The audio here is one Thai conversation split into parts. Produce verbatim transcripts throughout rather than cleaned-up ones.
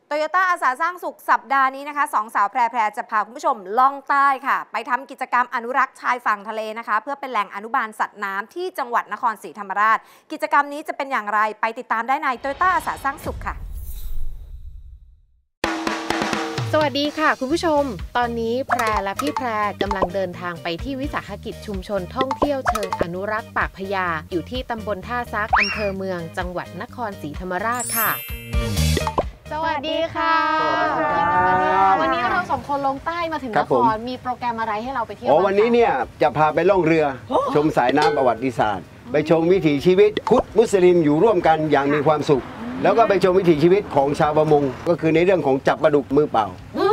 โตโยต้าอาสาสร้างสุขสัปดาห์นี้นะคะสองสาวแพรแพรจะพาคุณผู้ชมล่องใต้ค่ะไปทำกิจกรรมอนุรักษ์ชายฝั่งทะเลนะคะเพื่อเป็นแหล่งอนุบาลสัตว์น้ำที่จังหวัดนครศรีธรรมราชกิจกรรมนี้จะเป็นอย่างไรไปติดตามได้ในโตโยต้าอาสาสร้างสุขค่ะสวัสดีค่ะคุณผู้ชมตอนนี้แพรและพี่แพรกำลังเดินทางไปที่วิสาหกิจชุมชนท่องเที่ยวเชิงอนุรักษ์ปากพญาอยู่ที่ตำบลท่าซักอำเภอเมืองจังหวัดนครศรีธรรมราชค่ะสวัสดีค่ะวันนี้เราสองคนลงใต้มาถึงนครมีโปรแกรมอะไรให้เราไปเที่ยววันนี้เนี่ยจะพาไปล่องเรือชมสายน้ำประวัติศาสตร์ไปชมวิถีชีวิตพุทธมุสลิมอยู่ร่วมกันอย่างมีความสุขแล้วก็ไปชมวิถีชีวิตของชาวประมงก็คือในเรื่องของจับปลาดุกมือเปล่า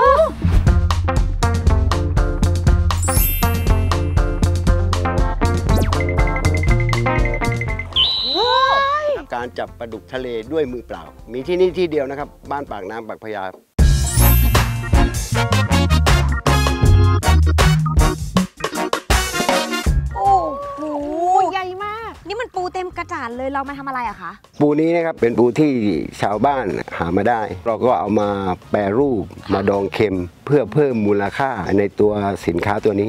การจับปลาดุกทะเลด้วยมือเปล่ามีที่นี่ที่เดียวนะครับบ้านปากน้ำปากพญาโอ้โหใหญ่มากนี่มันปูเต็มกระจาดเลยเรามาทำอะไรอะคะปูนี้นะครับเป็นปูที่ชาวบ้านหามาได้เราก็เอามาแปรรูปมาดองเค็มเพื่อเพิ่มมูลค่าในตัวสินค้าตัวนี้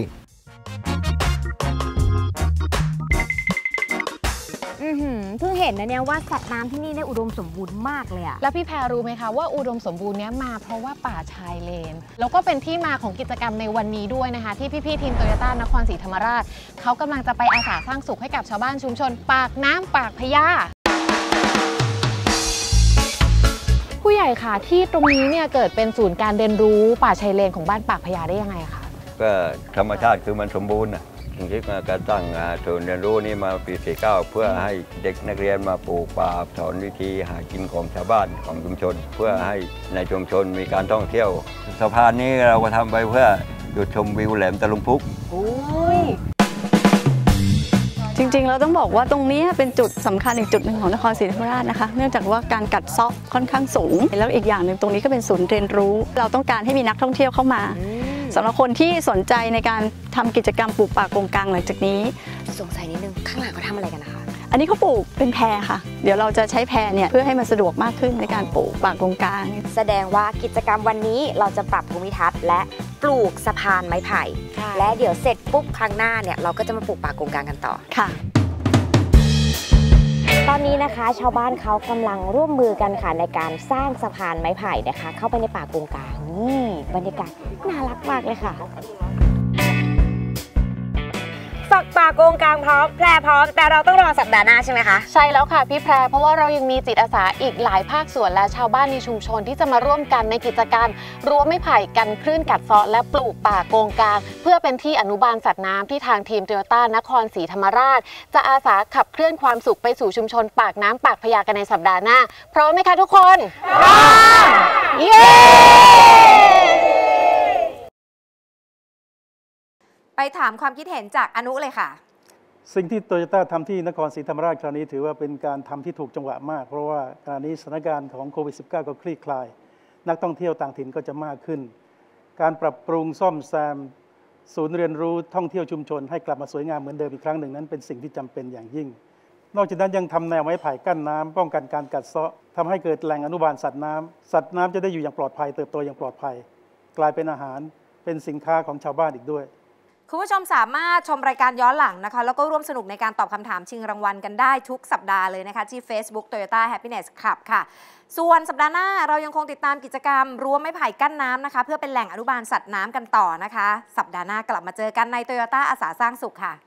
เพิ่งเห็นนะเนี่ยว่าสัตว์น้ำที่นี่เนี่ยอุดมสมบูรณ์มากเลยอะแล้วพี่แพรรู้ไหมคะว่าอุดมสมบูรณ์เนี้ยมาเพราะว่าป่าชายเลนแล้วก็เป็นที่มาของกิจกรรมในวันนี้ด้วยนะคะที่พี่ๆทีมโตโยต้านครศรีธรรมราชเขากำลังจะไปอาสาสร้างสุขให้กับชาวบ้านชุมชนปากน้ำปากพญาผู้ใหญ่ค่ะที่ตรงนี้เนี่ยเกิดเป็นศูนย์การเรียนรู้ป่าชายเลนของบ้านปากพญาได้ยังไงคะก็ธรรมชาติคือมันสมบูรณ์จริงๆการตั้งศูนย์เรียนรู้นี่มาปีสี่สิบเก้าเพื่อให้เด็กนักเรียนมาปลูกป่าสอนวิธีหากินของชาวบ้านของชุมชนเพื่อให้ในชุมชนมีการท่องเที่ยวสะพานนี้เราก็ทำไปเพื่อจุดชมวิวแหลมตะลุมพุกจริงๆเราต้องบอกว่าตรงนี้เป็นจุดสำคัญอีกจุดหนึ่งของนครศรีธรรมราชนะคะเนื่องจากว่าการกัดเซาะค่อนข้างสูงแล้วอีกอย่างหนึ่งตรงนี้ก็เป็นศูนย์เรียนรู้เราต้องการให้มีนักท่องเที่ยวเข้ามาสำหรับคนที่สนใจในการทำกิจกรรมปลูกป่ากงกลางหลังจากนี้สงสัยนิดนึงข้างหลังเขาทำอะไรกันนะคะอันนี้เขาปลูกเป็นแพค่ะเดี๋ยวเราจะใช้แพเนี่ยเพื่อให้มันสะดวกมากขึ้นในการปลูกป่ากงกลางแสดงว่ากิจกรรมวันนี้เราจะปรับภูมิทัศน์และปลูกสะพานไม้ไผ่และเดี๋ยวเสร็จปุ๊บครั้งหน้าเนี่ยเราก็จะมาปลูกป่ากงกลางกันต่อค่ะตอนนี้นะคะชาวบ้านเขากำลังร่วมมือกันค่ะในการสร้างสะพานไม้ไผ่นะคะเข้าไปในป่ากงกลางนี่บรรยากาศน่ารักมากเลยค่ะสักป่ากงกลางพร้อมแพรพร้อมแต่เราต้องรอสัปดาห์หน้าใช่ไหมคะใช่แล้วค่ะพี่แพรเพราะว่าเรายังมีจิตอาสาอีกหลายภาคส่วนและชาวบ้านในชุมชนที่จะมาร่วมกันในกิจกรรมรั้วไม้ไผ่กันคลื่นกัดเซาะและปลูกป่ากงกลางเพื่อเป็นที่อนุบาลสัตว์น้ำที่ทางทีมโตโยต้านครศรีธรรมราชจะอาสาขับเคลื่อนความสุขไปสู่ชุมชนปากน้ำปากพญากันในสัปดาห์หน้าพร้อมไหมคะทุกคนพร้อมเย้ไปถามความคิดเห็นจากอนุเลยค่ะสิ่งที่โตโยต้าทำที่นครศรีธรรมราชคราวนี้ถือว่าเป็นการทำที่ถูกจังหวะมากเพราะว่าขณะนี้สถานการณ์ของโควิด สิบเก้า ก็คลี่คลายนักท่องเที่ยวต่างถิ่นก็จะมากขึ้นการปรับปรุงซ่อมแซมศูนย์เรียนรู้ท่องเที่ยวชุมชนให้กลับมาสวยงามเหมือนเดิมอีกครั้งหนึ่งนั้นเป็นสิ่งที่จำเป็นอย่างยิ่งนอกจากนั้นยังทำแนวไม้ไผ่กั้นน้ำป้องกันการกัดเซาะทำให้เกิดแหล่งอนุบาลสัตว์น้ำสัตว์น้ำจะได้อยู่อย่างปลอดภัยเติบโตอย่างปลอดภัยกลายเป็นอาหารเป็นสินค้าของชาวบ้านอีกด้วยคุณผู้ชมสามารถชมรายการย้อนหลังนะคะแล้วก็ร่วมสนุกในการตอบคำถามชิงรางวัลกันได้ทุกสัปดาห์เลยนะคะที่ Facebook Toyota Happiness Club ค่ะส่วนสัปดาห์หน้าเรายังคงติดตามกิจกรรมรั้วไม้ไผ่กั้นน้ำนะคะเพื่อเป็นแหล่งอนุบาลสัตว์น้ำกันต่อนะคะสัปดาห์หน้ากลับมาเจอกันใน Toyota อาสาสร้างสุขค่ะ